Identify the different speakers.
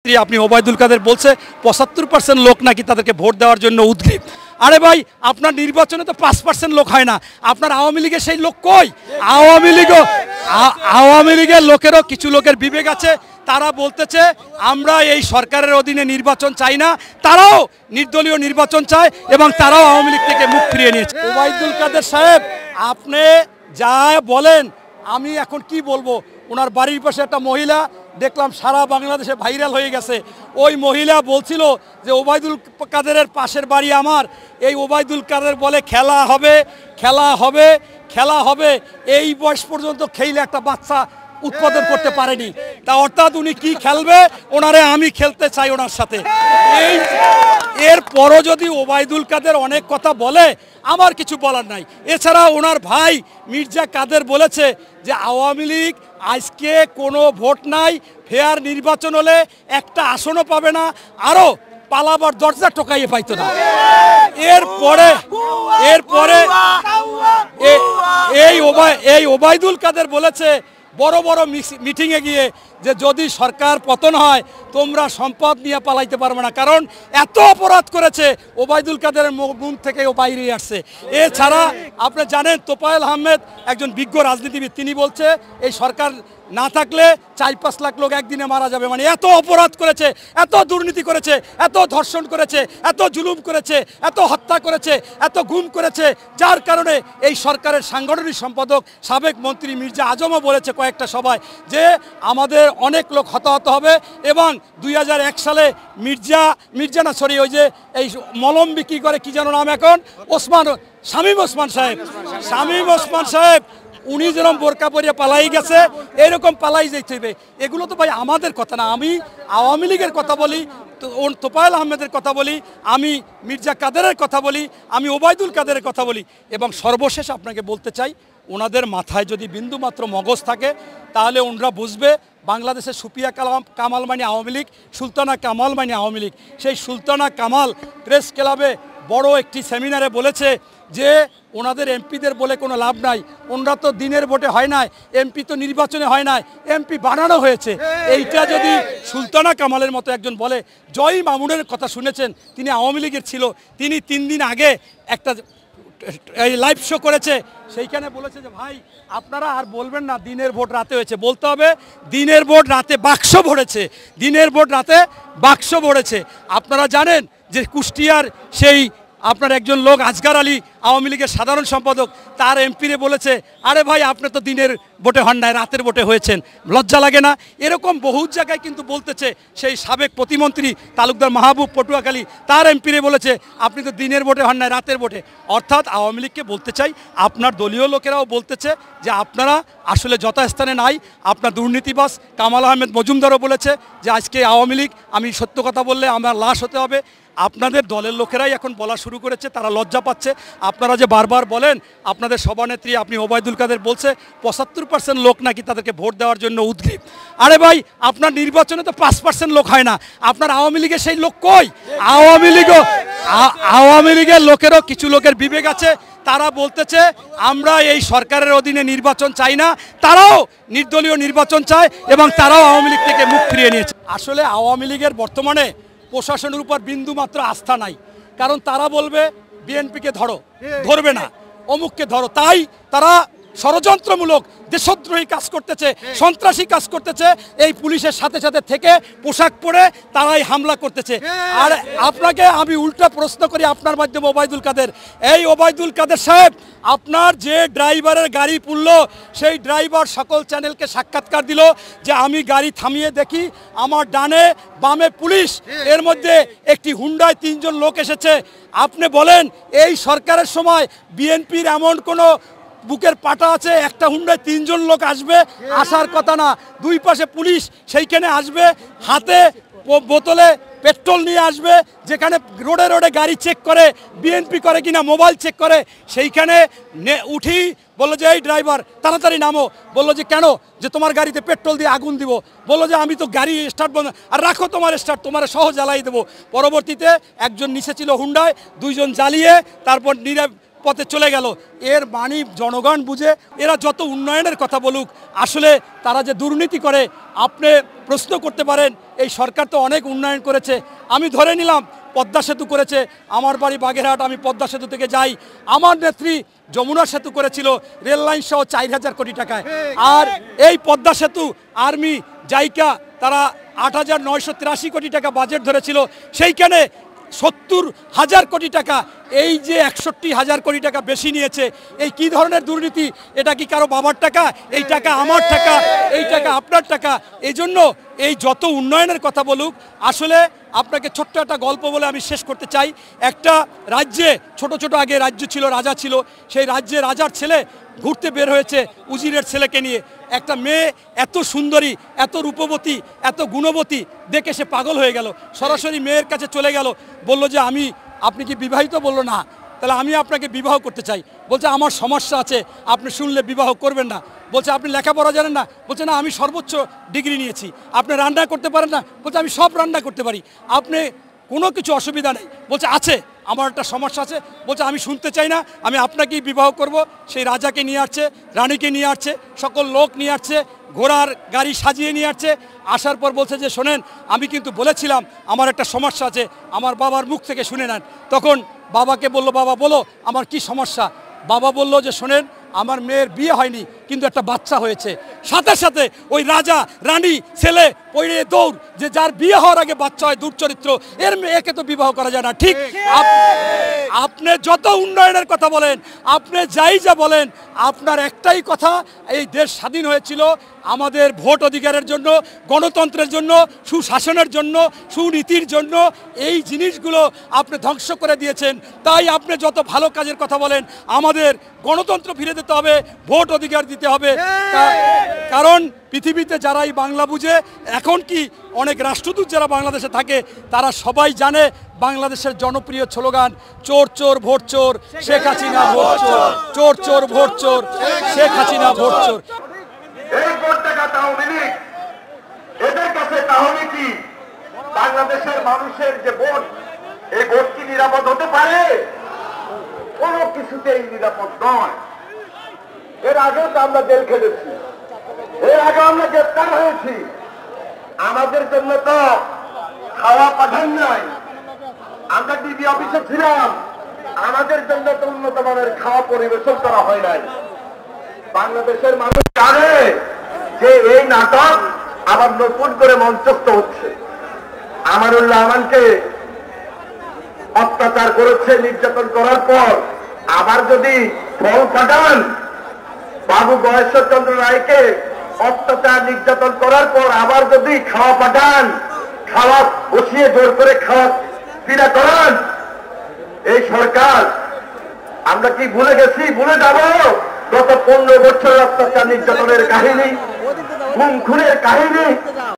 Speaker 1: সভানেত্রী আপনি ওবায়দুল কাদের বলছে ৭৫% লোক নাকি তাদেরকে ভোট দেওয়ার জন্য উদ্গ্রীব। আরে ভাই, আপনার নির্বাচনে তো 5% লোক হয় না, আপনার আওয়ামী লীগের সেই লোক কই? আওয়ামী লীগের লোকেরও কিছু লোকের বিবেক আছে, তারা বলতেছে আমরা এই সরকারের অধীনে নির্বাচন চাই না, তারাও নির্দলীয় নির্বাচন চায় এবং তারাও আওয়ামী লীগ থেকে মুখ ফিরিয়ে নিয়েছে। ওবায়দুল কাদের সাহেব, আপনি যা বলেন আমি এখন কি বলবো। ওনার বাড়ির পাশে একটা মহিলা দেখলাম সারা বাংলাদেশে ভাইরাল হয়ে গেছে। ওই মহিলা বলছিল যে ওবায়দুল কাদেরের পাশের বাড়ি আমার, এই ওবায়দুল কাদের বলে খেলা হবে খেলা হবে খেলা হবে, এই বয়স পর্যন্ত খেলে একটা বাচ্চা উৎপাদন করতে পারেনি, তা অর্থাৎ উনি কি খেলবে, ওনারে আমি খেলতে চাই ওনার সাথে। এরপরও যদি ওবায়দুল কাদের অনেক কথা বলে, আমার কিছু বলার নাই। এছাড়া ওনার ভাই মির্জা কাদের বলেছে যে আওয়ামী লীগ আজকে কোনো ভোট নাই, ফেয়ার নির্বাচন হলে একটা আসনও পাবে না, আরও পালাবার দরজা টোকাইয়ে পাইতো না। এরপরে এই ওবায়দুল কাদের বলেছে বড় বড় মিটিংয়ে গিয়ে যে যদি সরকার পতন হয় তোমরা সম্পদ নিয়ে পালাইতে পারবে না, কারণ এত অপরাধ করেছে ওবায়দুল কাদেরের মুখ থেকে ও বাইরে আসছে। এছাড়া আপনি জানেন তোফায়েল আহমেদ একজন বিজ্ঞ রাজনীতিবিদ, তিনি বলছে এই সরকার না থাকলে ৪-৫ লাখ লোক একদিনে মারা যাবে। মানে এত অপরাধ করেছে, এত দুর্নীতি করেছে, এত ধর্ষণ করেছে, এত জুলুম করেছে, এত হত্যা করেছে, এত গুম করেছে, যার কারণে এই সরকারের সাংগঠনিক সম্পাদক সাবেক মন্ত্রী মির্জা আজমও বলেছে কয়েকটা সভায় যে আমাদের অনেক লোক হতাহত হবে। এবং ২০০১ সালে ওই যে এই মলম বিক্রি করে কি যেন নাম এখন, শামীম ওসমান সাহেব উনি যেরকম বোরকা পরিয়ে পালাই গেছে, এরকম পালাই যেতে হবে। এগুলো তো ভাই আমাদের কথা না। আমি আওয়ামী লীগের কথা বলি, তোফায়েল আহমেদের কথা বলি, আমি মির্জা কাদেরের কথা বলি, আমি ওবায়দুল কাদেরের কথা বলি। এবং সর্বশেষ আপনাকে বলতে চাই, ওনাদের মাথায় যদি বিন্দুমাত্র মগজ থাকে তাহলে ওনারা বুঝবে বাংলাদেশের সুপিয়া কামাল মানে আওয়ামী লীগ, সুলতানা কামাল মানে আওয়ামী লীগ। সেই সুলতানা কামাল প্রেস ক্লাবে বড় একটি সেমিনারে বলেছে যে ওনাদের এমপিদের বলে কোনো লাভ নাই, ওনারা তো দিনের ভোটে হয় নাই, এমপি তো নির্বাচনে হয় নাই, এমপি বানানো হয়েছে। এইটা যদি সুলতানা কামালের মতো একজন বলে, জয় মামুনের কথা শুনেছেন, তিনি আওয়ামী লীগের ছিল, তিনি 3 দিন আগে একটা এই লাইভ শো করেছে, সেইখানে বলেছে যে ভাই আপনারা আর বলবেন না দিনের ভোট রাতে হয়েছে, বলতে হবে দিনের ভোট রাতে বাক্স ভরেছে, দিনের ভোট রাতে বাক্স ভরেছে। আপনারা জানেন যে কুষ্টিয়ার সেই আপনার একজন লোক আজগার আলী আওয়ামী লীগের সাধারণ সম্পাদক, তার এমপিরে বলেছে আরে ভাই আপনি তো দিনের ভোটে হন নাই, রাতের ভোটে হয়েছেন, লজ্জা লাগে না? এরকম বহু জায়গায় কিন্তু বলতেছে। সেই সাবেক প্রতিমন্ত্রী তালুকদার মাহবুব পটুয়াখালী, তার এমপিরে বলেছে আপনি তো দিনের ভোটে হন নাই, রাতের ভোটে। অর্থাৎ আওয়ামী লীগকে বলতে চাই, আপনার দলীয় লোকেরাও বলতেছে যে আপনারা আসলে যথাস্থানে নাই, আপনার দুর্নীতিবাজ। কামাল আহমেদ মজুমদারও বলেছে যে আজকে আওয়ামী লীগ, আমি সত্য কথা বললে আমার লাশ হতে হবে। আপনাদের দলের লোকেরাই এখন বলা শুরু করেছে, তারা লজ্জা পাচ্ছে। আপনারা যে বারবার বলেন আপনাদের সভানেত্রী আপনি ওবায়দুল কাদের বলছে ৭৫% লোক নাকি তাদেরকে ভোট দেওয়ার জন্য উদ্গ্রীব। আরে ভাই, আপনার নির্বাচনে তো 5% লোক হয় না, আপনার আওয়ামী লীগের সেই লোক কই? আওয়ামী লীগের লোকেরও কিছু লোকের বিবেক আছে, তারা বলতেছে আমরা এই সরকারের অধীনে নির্বাচন চাই না, তারাও নির্দলীয় নির্বাচন চায় এবং তারাও আওয়ামী লীগ থেকে মুখ ফিরিয়ে নিয়েছে। আসলে আওয়ামী লীগের বর্তমানে প্রশাসনের উপর বিন্দুমাত্র আস্থা নাই, কারণ তারা বলবে বিএনপিকে ধরবে না, অমুককে ধরো, তাই তারা ষড়যন্ত্রমূলক দেশদ্রোহী কাজ করতেছে, সন্ত্রাসী কাজ করতেছে, এই পুলিশের সাথে সাথে থেকে পোশাক পরে তারাই হামলা করতেছে। আর আপনাকে আমি উল্টা প্রশ্ন করি আপনার মাধ্যমে ওবায়দুল কাদের, এই ওবায়দুল কাদের সাহেব, আপনার যে ড্রাইভারের গাড়ি পুড়লো সেই ড্রাইভার সকল চ্যানেলকে সাক্ষাৎকার দিল যে আমি গাড়ি থামিয়ে দেখি আমার ডানে বামে পুলিশ, এর মধ্যে একটি হুন্ডায় 3 জন লোক এসেছে। আপনি বলেন এই সরকারের সময় বিএনপির এমন কোনো বুকের পাটা আছে একটা হুন্ডায় 3 জন লোক আসবে? আসার কথা না। 2 পাশে পুলিশ সেইখানে আসবে, হাতে বোতলে পেট্রোল নিয়ে আসবে, যেখানে রোডে রোডে গাড়ি চেক করে, বিএনপি করে কিনা মোবাইল চেক করে, সেইখানে উঠি বললো যে এই ড্রাইভার তাড়াতাড়ি নামো, বললো যে কেন, যে তোমার গাড়িতে পেট্রোল দিয়ে আগুন দিব, বললো যে আমি তো গাড়ি স্টার্ট বন্ধ, আর রাখো তোমার স্টার্ট, তোমার সহ জ্বালাই দেবো। পরবর্তীতে একজন নিচে ছিল হুন্ডায়, 2 জন জ্বালিয়ে তারপর পথে চলে গেল। এর মানে জনগণ বুঝে। এরা যত উন্নয়নের কথা বলুক, আসলে তারা যে দুর্নীতি করে আপনি প্রশ্ন করতে পারেন। এই সরকার তো অনেক উন্নয়ন করেছে। আমি ধরে নিলাম পদ্মা সেতু করেছে, আমার বাড়ি বাগেরহাট, আমি পদ্মা সেতু থেকে যাই। আমার নেত্রী যমুনা সেতু করেছিল রেল লাইন সহ 4,000 কোটি টাকায়। আর এই পদ্মা সেতু আর্মি জাইকা তারা 8,983 কোটি টাকা বাজেট ধরেছিল, সেইখানে 70,000 কোটি টাকা, এই যে 61,000 কোটি টাকা বেশি নিয়েছে। এই কি ধরনের দুর্নীতি? এটা কি কারো বাবার টাকা? এই টাকা আমার টাকা, এই টাকা আপনার টাকা। এই জন্য এই যত উন্নয়নের কথা বলুক, আসলে আপনাকে ছোট্ট একটা গল্প বলে আমি শেষ করতে চাই। একটা রাজ্যে ছোট ছোট আগে রাজ্য ছিল, রাজা ছিল, সেই রাজ্যে রাজার ছেলে ঘুরতে বের হয়েছে উজিরের ছেলেকে নিয়ে। একটা মেয়ে এত সুন্দরী, এত রূপবতী, এত গুণবতী দেখে সে পাগল হয়ে গেল। সরাসরি মেয়ের কাছে চলে গেল, বলল যে আপনি কি বিবাহিত? বলল না। তাহলে আমি আপনাকে বিবাহ করতে চাই। বলছে আমার সমস্যা আছে, আপনি শুনলে বিবাহ করবেন না। বলছে আপনি লেখাপড়া জানেন না? বলছে না, আমি সর্বোচ্চ ডিগ্রি নিয়েছি। আপনি রান্না করতে পারেন না? বলছে আমি সব রান্না করতে পারি। আপনি কোনো কিছু অসুবিধা নেই? বলছে আছে, আমার একটা সমস্যা আছে। বলছে আমি শুনতে চাই না, আমি আপনাকেই বিবাহ করব। সেই রাজাকে নিয়ে আসছে, রানীকে নিয়ে আসছে, সকল লোক নিয়ে আসছে, ঘোড়ার গাড়ি সাজিয়ে নিয়ে আসছে। আসার পর বলছে যে শোনেন, আমি কিন্তু বলেছিলাম আমার একটা সমস্যা আছে, আমার বাবার মুখ থেকে শুনে নেন। তখন বাবাকে বলল, বাবা বলো আমার কি সমস্যা? বাবা বলল যে শোনেন, আমার মেয়ের বিয়ে হয়নি কিন্তু একটা বাচ্চা হয়েছে। সাথে সাথে ওই রাজা রানী ছেলে পড়ে দৌড়, যে যার বিয়ে হওয়ার আগে বাচ্চা হয় দুর্চরিত্র, এর মেয়েকে তো বিবাহ করা যায় না। ঠিক আপনি যত উন্নয়নের কথা বলেন, আপনি যাই যা বলেন, আপনার একটাই কথা, এই দেশ স্বাধীন হয়েছিল আমাদের ভোট অধিকারের জন্য, গণতন্ত্রের জন্য, সুশাসনের জন্য, সুনীতির জন্য। এই জিনিসগুলো আপনি ধ্বংস করে দিয়েছেন। তাই আপনি যত ভালো কাজের কথা বলেন, আমাদের গণতন্ত্র ফিরে দিতে হবে, ভোট অধিকার দিতে হবে। কারণ পৃথিবীতে যারা এই বাংলা বুঝে, এখন কি অনেক রাষ্ট্রদূত যারা বাংলাদেশে থাকে, তারা সবাই জানে বাংলাদেশের জনপ্রিয় স্লোগান চোর চোর ভোট চোর, শেখ হাসিনা ভোট চোর, চোর চোর ভোট চোর, শেখ হাসিনা ভোট চোর।
Speaker 2: এই ভোট টাকা আওয়ামী লীগ, এদের কাছে তাহলে কি বাংলাদেশের মানুষের যে ভোট, এই ভোট কি নিরাপদ হতে পারে? কোন কিছুতেই নিরাপদ নয়। এর আগেও তো আমরা জেল খেটেছি, এর আগে আমরা গ্রেপ্তার হয়েছি। আমাদের জন্য তো খাওয়া পাঠান নাই। আমরা ডিবি অফিসে ছিলাম, আমাদের জন্য তো উন্নত মানের খাওয়া পরিবেশন করা হয় নাই। বাংলাদেশের মানুষ জানে যে এই নাটক আবার নতুন করে মঞ্চস্থ হচ্ছে। আমানুল্লাহ আমানকে অত্যাচার করেছে, নির্যাতন করার পর আবার যদি ফল কাটান, বাবু গয়েশ্বর চন্দ্র রায়কে অত্যাচার নির্যাতন করার পর আবার যদি খাওয়া পাঠান, খাওয়া বসিয়ে জোর করে খাওয়া পীড়া করান, এই সরকার আমরা কি ভুলে গেছি? ভুলে যাব গত 15 বছর অত্যাচার নির্যাতনের কাহিনী, খুন খুনের কাহিনী।